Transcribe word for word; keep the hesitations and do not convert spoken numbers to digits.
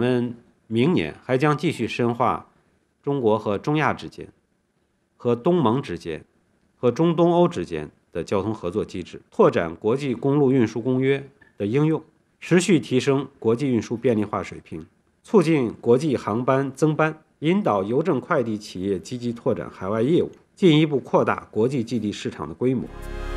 们明年还将继续深化中国和中亚之间、和东盟之间、和中东欧之间的交通合作机制，拓展国际公路运输公约的应用，持续提升国际运输便利化水平，促进国际航班增班，引导邮政快递企业积极拓展海外业务，进一步扩大国际寄递市场的规模。